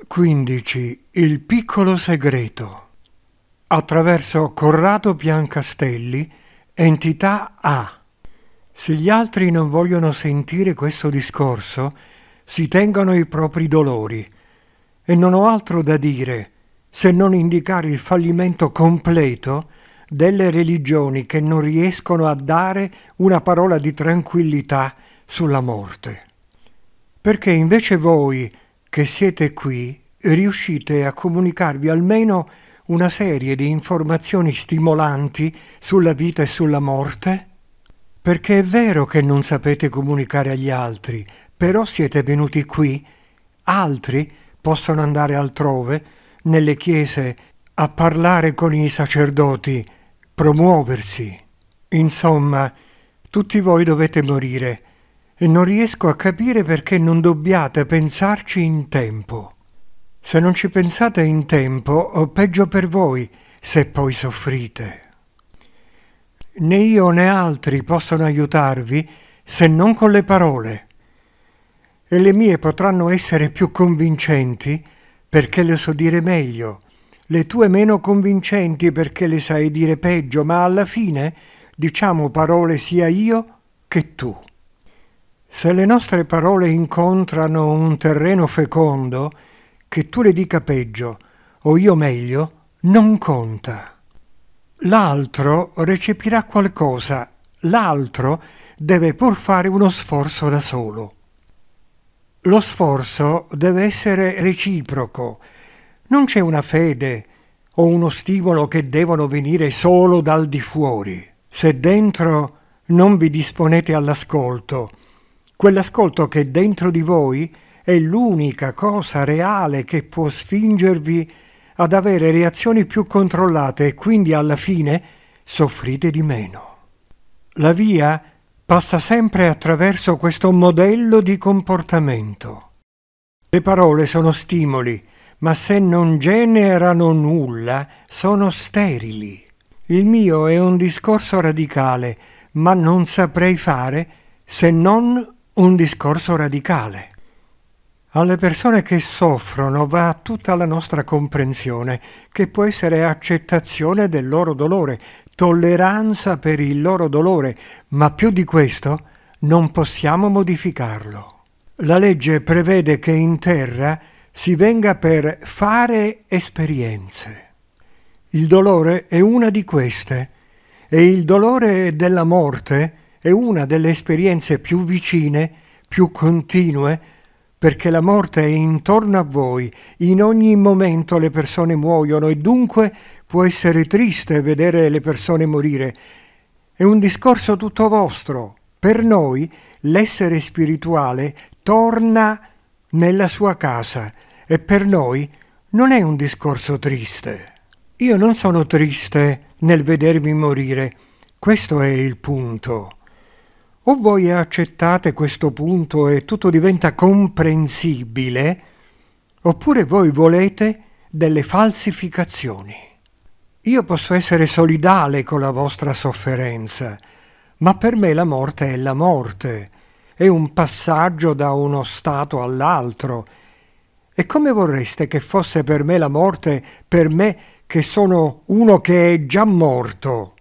15. Il piccolo segreto. Attraverso Corrado Biancastelli, entità A. Se gli altri non vogliono sentire questo discorso, si tengano i propri dolori. E non ho altro da dire se non indicare il fallimento completo delle religioni che non riescono a dare una parola di tranquillità sulla morte. Perché invece voi, che siete qui, riuscite a comunicarvi almeno una serie di informazioni stimolanti sulla vita e sulla morte? Perché è vero che non sapete comunicare agli altri, però siete venuti qui. Altri possono andare altrove, nelle chiese, a parlare con i sacerdoti, promuoversi. Insomma, tutti voi dovete morire. E non riesco a capire perché non dobbiate pensarci in tempo. Se non ci pensate in tempo, o peggio per voi, se poi soffrite. Né io né altri possono aiutarvi se non con le parole. E le mie potranno essere più convincenti perché le so dire meglio, le tue meno convincenti perché le sai dire peggio, ma alla fine diciamo parole sia io che tu. Se le nostre parole incontrano un terreno fecondo, che tu le dica peggio o io meglio, non conta. L'altro recepirà qualcosa, l'altro deve pur fare uno sforzo da solo. Lo sforzo deve essere reciproco. Non c'è una fede o uno stimolo che devono venire solo dal di fuori. Se dentro non vi disponete all'ascolto, quell'ascolto che dentro di voi è l'unica cosa reale che può spingervi ad avere reazioni più controllate e quindi alla fine soffrite di meno. La via passa sempre attraverso questo modello di comportamento. Le parole sono stimoli, ma se non generano nulla, sono sterili. Il mio è un discorso radicale, ma non saprei fare se non un discorso radicale. Alle persone che soffrono va tutta la nostra comprensione, che può essere accettazione del loro dolore, tolleranza per il loro dolore, ma più di questo non possiamo modificarlo. La legge prevede che in terra si venga per fare esperienze. Il dolore è una di queste, e il dolore della morte è una delle esperienze più vicine, più continue, perché la morte è intorno a voi, in ogni momento le persone muoiono e dunque può essere triste vedere le persone morire. È un discorso tutto vostro. Per noi l'essere spirituale torna nella sua casa e per noi non è un discorso triste. Io non sono triste nel vedermi morire, questo è il punto. O voi accettate questo punto e tutto diventa comprensibile, oppure voi volete delle falsificazioni. Io posso essere solidale con la vostra sofferenza, ma per me la morte è la morte, è un passaggio da uno stato all'altro. E come vorreste che fosse per me la morte, per me che sono uno che è già morto?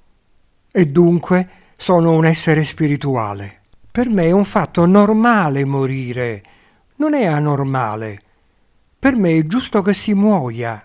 E dunque sono un essere spirituale. Per me è un fatto normale morire, non è anormale. Per me è giusto che si muoia.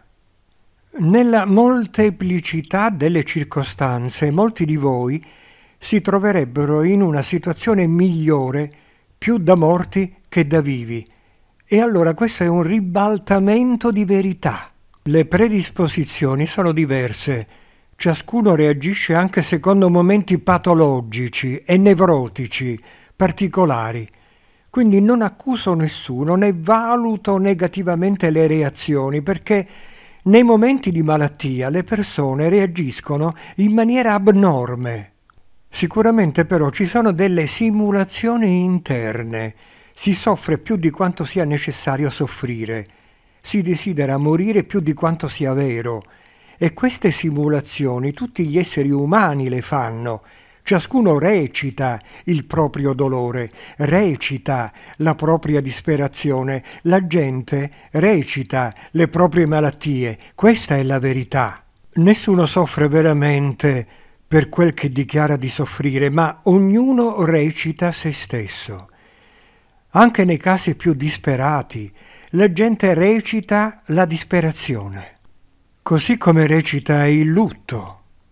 Nella molteplicità delle circostanze, molti di voi si troverebbero in una situazione migliore, più da morti che da vivi. E allora questo è un ribaltamento di verità. Le predisposizioni sono diverse. Ciascuno reagisce anche secondo momenti patologici e nevrotici, particolari. Quindi non accuso nessuno né valuto negativamente le reazioni, perché nei momenti di malattia le persone reagiscono in maniera abnorme. Sicuramente però ci sono delle simulazioni interne. Si soffre più di quanto sia necessario soffrire. Si desidera morire più di quanto sia vero. E queste simulazioni tutti gli esseri umani le fanno, Ciascuno recita il proprio dolore, recita la propria disperazione, la gente recita le proprie malattie. Questa è la verità. Nessuno soffre veramente per quel che dichiara di soffrire, ma ognuno recita se stesso. Anche nei casi più disperati, la gente recita la disperazione, così come recita il lutto.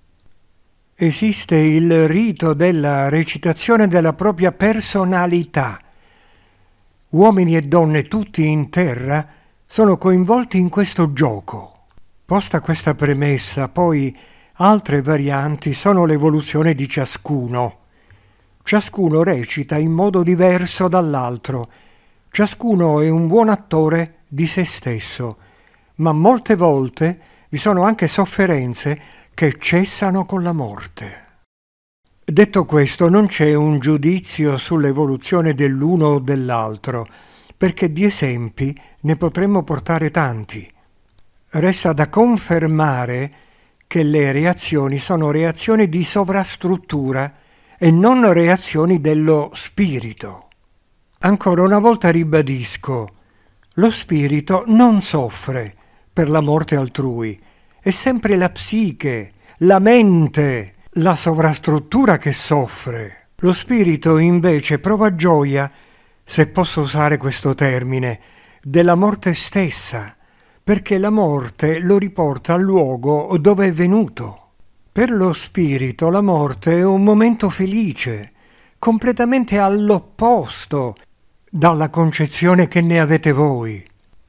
Esiste il rito della recitazione della propria personalità. Uomini e donne tutti in terra sono coinvolti in questo gioco. Posta questa premessa, poi altre varianti sono l'evoluzione di ciascuno. Ciascuno recita in modo diverso dall'altro. Ciascuno è un buon attore di se stesso, ma molte volte vi sono anche sofferenze che cessano con la morte. Detto questo, non c'è un giudizio sull'evoluzione dell'uno o dell'altro, perché di esempi ne potremmo portare tanti. Resta da confermare che le reazioni sono reazioni di sovrastruttura e non reazioni dello spirito. Ancora una volta ribadisco, lo spirito non soffre per la morte altrui, è sempre la psiche, la mente, la sovrastruttura che soffre. Lo spirito invece prova gioia, se posso usare questo termine, della morte stessa, perché la morte lo riporta al luogo dove è venuto. Per lo spirito la morte è un momento felice, completamente all'opposto dalla concezione che ne avete voi.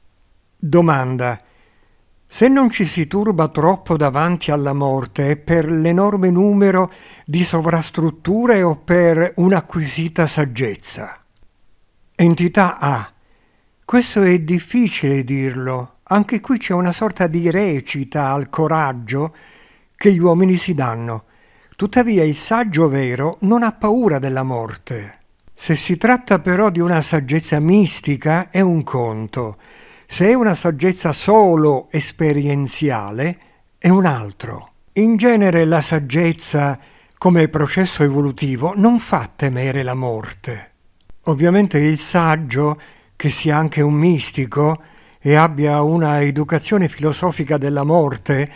Domanda: se non ci si turba troppo davanti alla morte, è per l'enorme numero di sovrastrutture o per un'acquisita saggezza? Entità A. Questo è difficile dirlo. Anche qui c'è una sorta di recita al coraggio che gli uomini si danno. Tuttavia il saggio vero non ha paura della morte. Se si tratta però di una saggezza mistica è un conto. Se è una saggezza solo esperienziale, è un altro. In genere la saggezza, come processo evolutivo, non fa temere la morte. Ovviamente il saggio, che sia anche un mistico e abbia una educazione filosofica della morte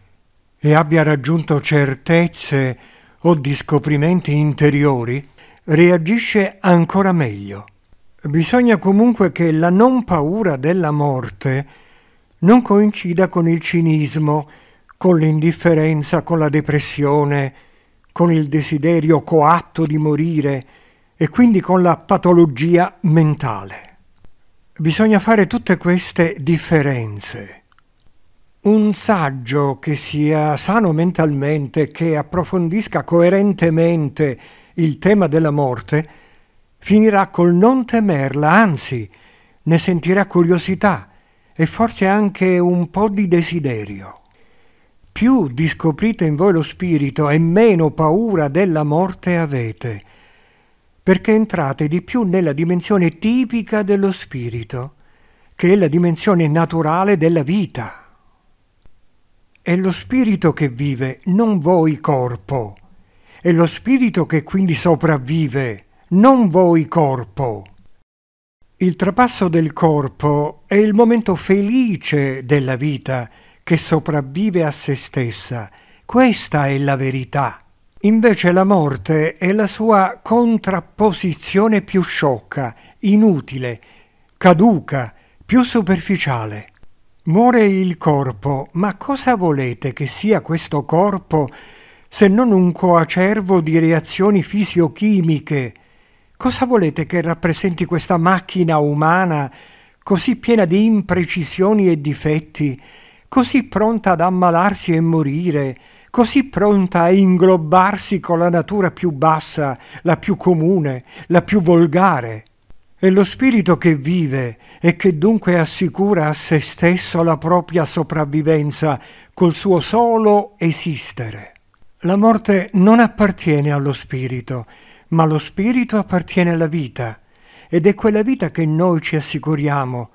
e abbia raggiunto certezze o di scoprimenti interiori, reagisce ancora meglio. Bisogna comunque che la non paura della morte non coincida con il cinismo, con l'indifferenza, con la depressione, con il desiderio coatto di morire e quindi con la patologia mentale. Bisogna fare tutte queste differenze. Un saggio che sia sano mentalmente, che approfondisca coerentemente il tema della morte, finirà col non temerla, anzi, ne sentirà curiosità e forse anche un po' di desiderio. Più riscoprite in voi lo spirito e meno paura della morte avete, perché entrate di più nella dimensione tipica dello spirito, che è la dimensione naturale della vita. È lo spirito che vive, non voi corpo. È lo spirito che quindi sopravvive, non voi corpo. Il trapasso del corpo è il momento felice della vita che sopravvive a se stessa. Questa è la verità. Invece la morte è la sua contrapposizione più sciocca, inutile, caduca, più superficiale. Muore il corpo, ma cosa volete che sia questo corpo se non un coacervo di reazioni fisiochimiche? Cosa volete che rappresenti questa macchina umana così piena di imprecisioni e difetti, così pronta ad ammalarsi e morire, così pronta a inglobarsi con la natura più bassa, la più comune, la più volgare? È lo spirito che vive e che dunque assicura a se stesso la propria sopravvivenza col suo solo esistere. La morte non appartiene allo spirito, ma lo spirito appartiene alla vita, ed è quella vita che noi ci assicuriamo,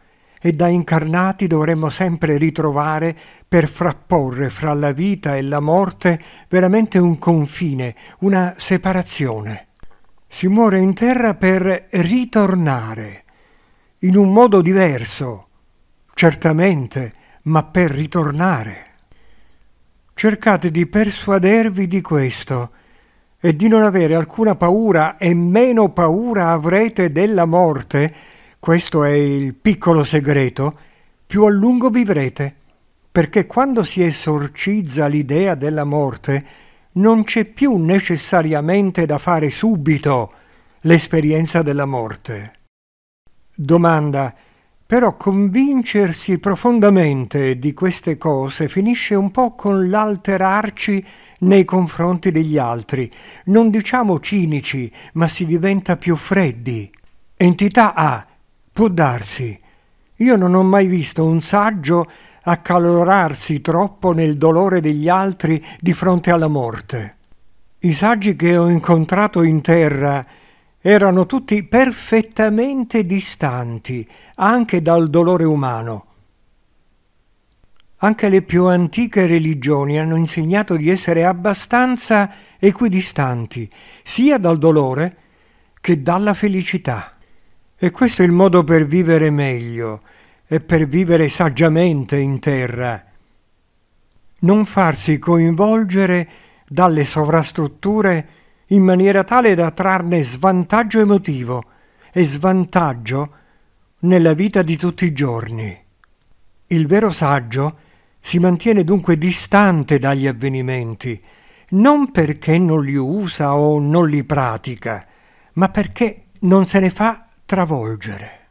e da incarnati dovremmo sempre ritrovare per frapporre fra la vita e la morte veramente un confine, una separazione. Si muore in terra per ritornare, in un modo diverso, certamente, ma per ritornare. Cercate di persuadervi di questo e di non avere alcuna paura, e meno paura avrete della morte, questo è il piccolo segreto, più a lungo vivrete, perché quando si esorcizza l'idea della morte non c'è più necessariamente da fare subito l'esperienza della morte. Domanda: però convincersi profondamente di queste cose finisce un po' con l'alterarci nei confronti degli altri, non diciamo cinici, ma si diventa più freddi. Entità A: può darsi. Io non ho mai visto un saggio accalorarsi troppo nel dolore degli altri di fronte alla morte. I saggi che ho incontrato in terra erano tutti perfettamente distanti anche dal dolore umano. Anche le più antiche religioni hanno insegnato di essere abbastanza equidistanti sia dal dolore che dalla felicità. E questo è il modo per vivere meglio e per vivere saggiamente in terra. Non farsi coinvolgere dalle sovrastrutture in maniera tale da trarne svantaggio emotivo e svantaggio nella vita di tutti i giorni. Il vero saggio si mantiene dunque distante dagli avvenimenti, non perché non li usa o non li pratica, ma perché non se ne fa travolgere.